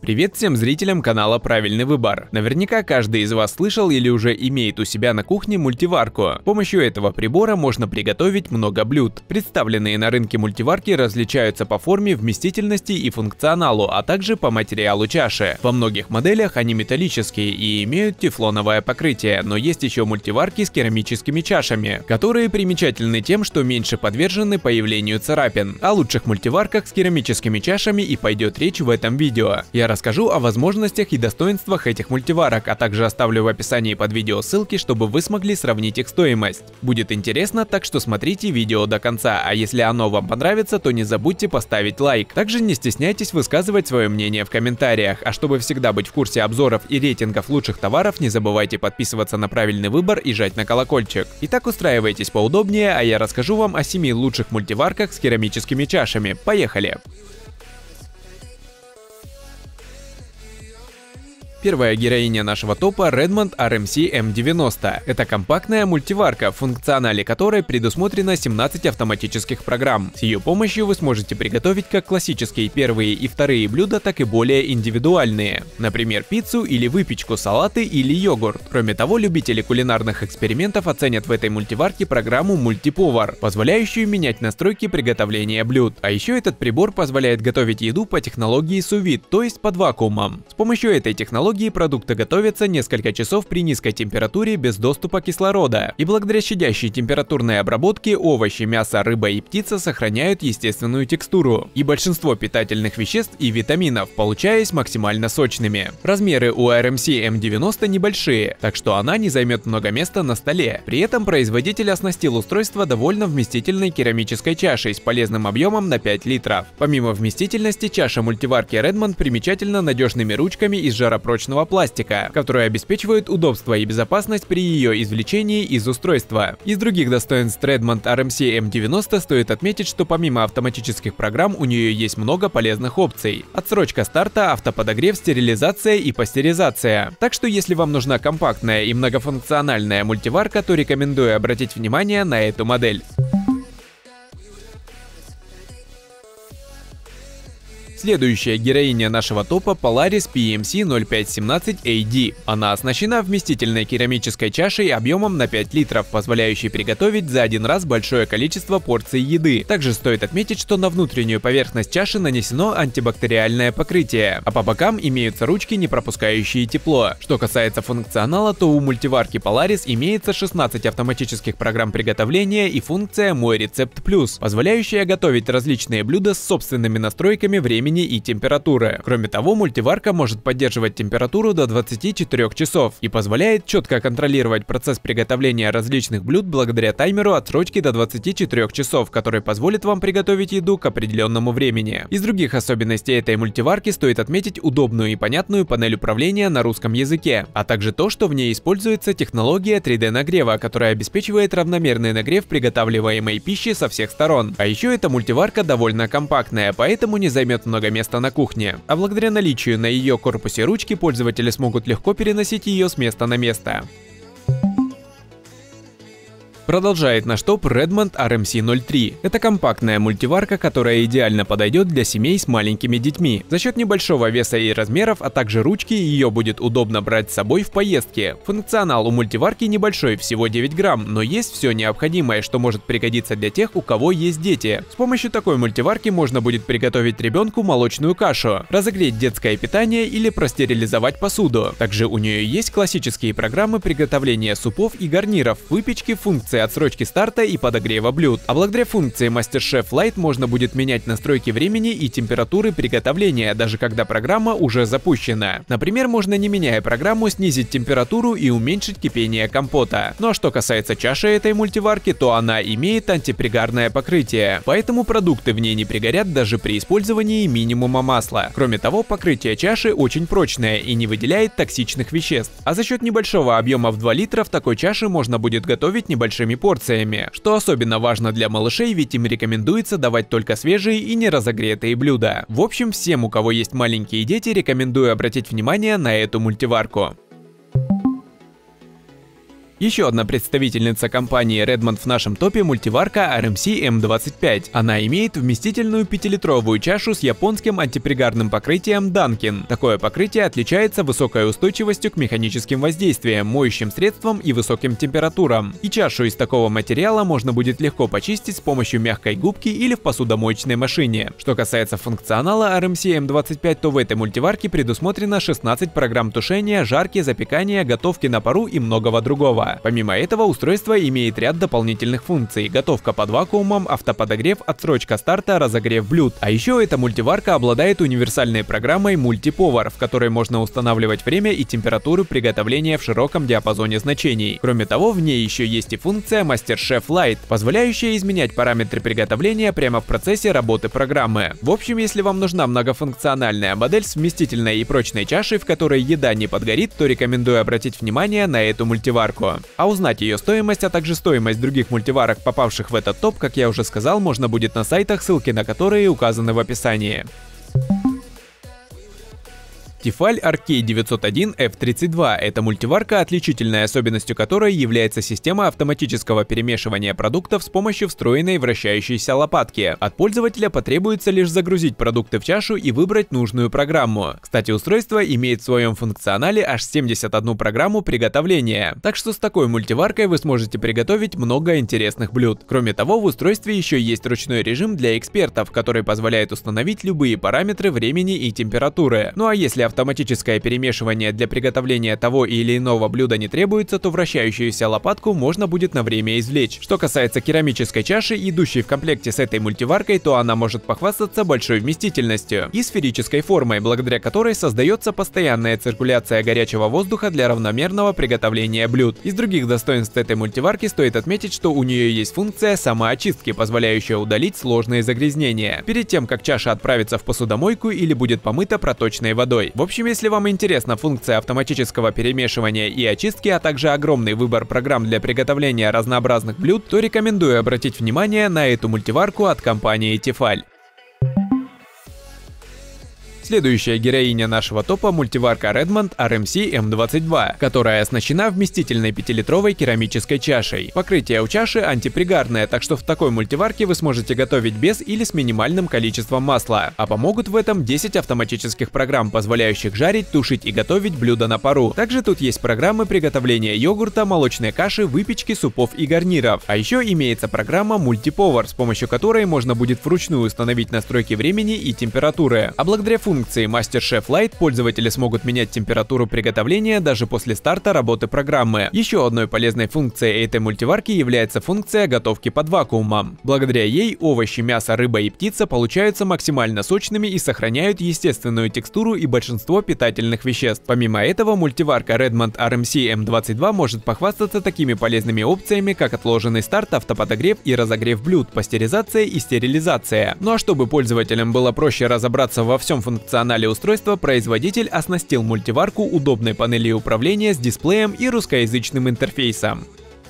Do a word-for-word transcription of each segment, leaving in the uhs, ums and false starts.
Привет всем зрителям канала Правильный Выбор. Наверняка каждый из вас слышал или уже имеет у себя на кухне мультиварку. С помощью этого прибора можно приготовить много блюд. Представленные на рынке мультиварки различаются по форме, вместительности и функционалу, а также по материалу чаши. Во многих моделях они металлические и имеют тефлоновое покрытие, но есть еще мультиварки с керамическими чашами, которые примечательны тем, что меньше подвержены появлению царапин. О лучших мультиварках с керамическими чашами и пойдет речь в этом видео. Я расскажу о возможностях и достоинствах этих мультиварок, а также оставлю в описании под видео ссылки, чтобы вы смогли сравнить их стоимость. Будет интересно, так что смотрите видео до конца, а если оно вам понравится, то не забудьте поставить лайк. Также не стесняйтесь высказывать свое мнение в комментариях, а чтобы всегда быть в курсе обзоров и рейтингов лучших товаров, не забывайте подписываться на Правильный Выбор и жать на колокольчик. Итак, устраивайтесь поудобнее, а я расскажу вам о семи лучших мультиварках с керамическими чашами. Поехали! Первая героиня нашего топа — Redmond ар эм си эм девяносто. Это компактная мультиварка, в функционале которой предусмотрено семнадцать автоматических программ. С ее помощью вы сможете приготовить как классические первые и вторые блюда, так и более индивидуальные. Например, пиццу или выпечку, салаты или йогурт. Кроме того, любители кулинарных экспериментов оценят в этой мультиварке программу Multipower, позволяющую менять настройки приготовления блюд. А еще этот прибор позволяет готовить еду по технологии sous-vide, то есть под вакуумом. С помощью этой технологии продукты готовятся несколько часов при низкой температуре без доступа кислорода. И благодаря щадящей температурной обработке овощи, мясо, рыба и птица сохраняют естественную текстуру и большинство питательных веществ и витаминов, получаясь максимально сочными. Размеры у ар эм си эм девяносто небольшие, так что она не займет много места на столе. При этом производитель оснастил устройство довольно вместительной керамической чашей с полезным объемом на пять литров. Помимо вместительности, чаша мультиварки Redmond примечательна надежными ручками из жаропрочного пластика, которые обеспечивают удобство и безопасность при ее извлечении из устройства. Из других достоинств Redmond ар эм си эм девяносто стоит отметить, что помимо автоматических программ у нее есть много полезных опций. Отсрочка старта, автоподогрев, стерилизация и пастеризация. Так что если вам нужна компактная и многофункциональная мультиварка, то рекомендую обратить внимание на эту модель. Следующая героиня нашего топа — Polaris пи эм си ноль пять семнадцать эй ди. Она оснащена вместительной керамической чашей объемом на пять литров, позволяющей приготовить за один раз большое количество порций еды. Также стоит отметить, что на внутреннюю поверхность чаши нанесено антибактериальное покрытие, а по бокам имеются ручки, не пропускающие тепло. Что касается функционала, то у мультиварки Polaris имеется шестнадцать автоматических программ приготовления и функция «Мой рецепт плюс», позволяющая готовить различные блюда с собственными настройками времени и температуры. Кроме того, мультиварка может поддерживать температуру до двадцати четырёх часов и позволяет четко контролировать процесс приготовления различных блюд благодаря таймеру отсрочки до двадцати четырёх часов, который позволит вам приготовить еду к определенному времени. Из других особенностей этой мультиварки стоит отметить удобную и понятную панель управления на русском языке, а также то, что в ней используется технология три дэ нагрева, которая обеспечивает равномерный нагрев приготавливаемой пищи со всех сторон. А еще эта мультиварка довольно компактная, поэтому не займет много места на кухне, а благодаря наличию на ее корпусе ручки пользователи смогут легко переносить ее с места на место. Продолжает наш топ Redmond ар эм си ноль три. Это компактная мультиварка, которая идеально подойдет для семей с маленькими детьми. За счет небольшого веса и размеров, а также ручки, ее будет удобно брать с собой в поездке. Функционал у мультиварки небольшой, всего девять грамм, но есть все необходимое, что может пригодиться для тех, у кого есть дети. С помощью такой мультиварки можно будет приготовить ребенку молочную кашу, разогреть детское питание или простерилизовать посуду. Также у нее есть классические программы приготовления супов и гарниров, выпечки, функции отсрочки старта и подогрева блюд. А благодаря функции MasterChef Lite можно будет менять настройки времени и температуры приготовления, даже когда программа уже запущена. Например, можно, не меняя программу, снизить температуру и уменьшить кипение компота. Ну а что касается чаши этой мультиварки, то она имеет антипригарное покрытие, поэтому продукты в ней не пригорят даже при использовании минимума масла. Кроме того, покрытие чаши очень прочное и не выделяет токсичных веществ. А за счет небольшого объема в два литра в такой чаше можно будет готовить небольшими порциями, что особенно важно для малышей, ведь им рекомендуется давать только свежие и не разогретые блюда. В общем, всем, у кого есть маленькие дети, рекомендую обратить внимание на эту мультиварку. Еще одна представительница компании Redmond в нашем топе — мультиварка ар эм си эм двадцать пять. Она имеет вместительную пятилитровую чашу с японским антипригарным покрытием Dunkin. Такое покрытие отличается высокой устойчивостью к механическим воздействиям, моющим средствам и высоким температурам. И чашу из такого материала можно будет легко почистить с помощью мягкой губки или в посудомоечной машине. Что касается функционала ар эм си эм двадцать пять, то в этой мультиварке предусмотрено шестнадцать программ тушения, жарки, запекания, готовки на пару и многого другого. Помимо этого, устройство имеет ряд дополнительных функций: готовка под вакуумом, автоподогрев, отсрочка старта, разогрев блюд. А еще эта мультиварка обладает универсальной программой Multi-Power, в которой можно устанавливать время и температуру приготовления в широком диапазоне значений. Кроме того, в ней еще есть и функция MasterChef Lite, позволяющая изменять параметры приготовления прямо в процессе работы программы. В общем, если вам нужна многофункциональная модель с вместительной и прочной чашей, в которой еда не подгорит, то рекомендую обратить внимание на эту мультиварку. А узнать ее стоимость, а также стоимость других мультиварок, попавших в этот топ, как я уже сказал, можно будет на сайтах, ссылки на которые указаны в описании. Tefal Arcade девятьсот один эф тридцать два – это мультиварка, отличительной особенностью которой является система автоматического перемешивания продуктов с помощью встроенной вращающейся лопатки. От пользователя потребуется лишь загрузить продукты в чашу и выбрать нужную программу. Кстати, устройство имеет в своем функционале аж семьдесят одну программу приготовления, так что с такой мультиваркой вы сможете приготовить много интересных блюд. Кроме того, в устройстве еще есть ручной режим для экспертов, который позволяет установить любые параметры времени и температуры. Ну а если автоматическое перемешивание для приготовления того или иного блюда не требуется, то вращающуюся лопатку можно будет на время извлечь. Что касается керамической чаши, идущей в комплекте с этой мультиваркой, то она может похвастаться большой вместительностью и сферической формой, благодаря которой создается постоянная циркуляция горячего воздуха для равномерного приготовления блюд. Из других достоинств этой мультиварки стоит отметить, что у нее есть функция самоочистки, позволяющая удалить сложные загрязнения перед тем, как чаша отправится в посудомойку или будет помыта проточной водой. В общем, если вам интересна функция автоматического перемешивания и очистки, а также огромный выбор программ для приготовления разнообразных блюд, то рекомендую обратить внимание на эту мультиварку от компании Tefal. Следующая героиня нашего топа — мультиварка Redmond ар эм си эм двадцать два, которая оснащена вместительной пятилитровой керамической чашей. Покрытие у чаши антипригарное, так что в такой мультиварке вы сможете готовить без или с минимальным количеством масла. А помогут в этом десять автоматических программ, позволяющих жарить, тушить и готовить блюда на пару. Также тут есть программы приготовления йогурта, молочной каши, выпечки, супов и гарниров. А еще имеется программа Multi-Power, с помощью которой можно будет вручную установить настройки времени и температуры. А благодаря функции функции MasterChef Lite пользователи смогут менять температуру приготовления даже после старта работы программы. Еще одной полезной функцией этой мультиварки является функция готовки под вакуумом. Благодаря ей овощи, мясо, рыба и птица получаются максимально сочными и сохраняют естественную текстуру и большинство питательных веществ. Помимо этого, мультиварка Redmond ар эм си эм двадцать два может похвастаться такими полезными опциями, как отложенный старт, автоподогрев и разогрев блюд, пастеризация и стерилизация. Ну а чтобы пользователям было проще разобраться во всем функционале функционале устройства, производитель оснастил мультиварку удобной панелью управления с дисплеем и русскоязычным интерфейсом.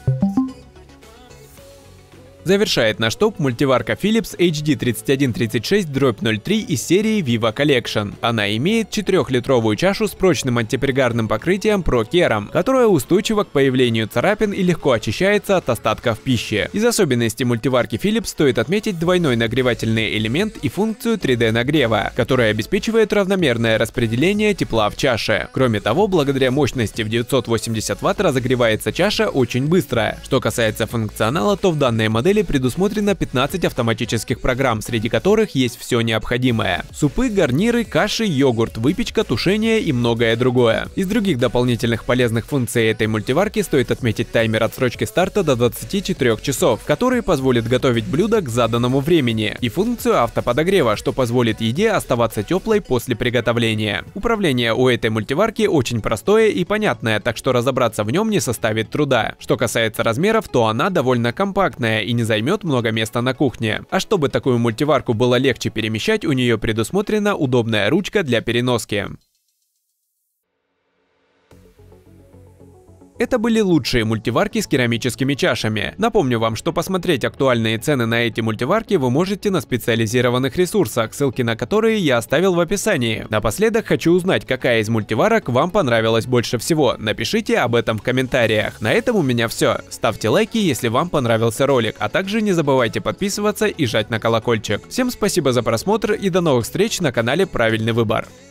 Завершает наш топ мультиварка Philips эйч ди тридцать один тридцать шесть ноль три из серии Viva Collection. Она имеет четырехлитровую чашу с прочным антипригарным покрытием ProKeram, которая устойчива к появлению царапин и легко очищается от остатков пищи. Из особенностей мультиварки Philips стоит отметить двойной нагревательный элемент и функцию три дэ нагрева, которая обеспечивает равномерное распределение тепла в чаше. Кроме того, благодаря мощности в девятьсот восемьдесят ватт разогревается чаша очень быстро. Что касается функционала, то в данной модели предусмотрено пятнадцать автоматических программ, среди которых есть все необходимое: супы, гарниры, каши, йогурт, выпечка, тушение и многое другое. Из других дополнительных полезных функций этой мультиварки стоит отметить таймер отсрочки старта до двадцати четырёх часов, который позволит готовить блюдо к заданному времени, и функцию автоподогрева, что позволит еде оставаться теплой после приготовления. Управление у этой мультиварки очень простое и понятное, так что разобраться в нем не составит труда. Что касается размеров, то она довольно компактная и не займет много места на кухне. А чтобы такую мультиварку было легче перемещать, у нее предусмотрена удобная ручка для переноски. Это были лучшие мультиварки с керамическими чашами. Напомню вам, что посмотреть актуальные цены на эти мультиварки вы можете на специализированных ресурсах, ссылки на которые я оставил в описании. Напоследок хочу узнать, какая из мультиварок вам понравилась больше всего. Напишите об этом в комментариях. На этом у меня все. Ставьте лайки, если вам понравился ролик, а также не забывайте подписываться и жать на колокольчик. Всем спасибо за просмотр и до новых встреч на канале Правильный Выбор.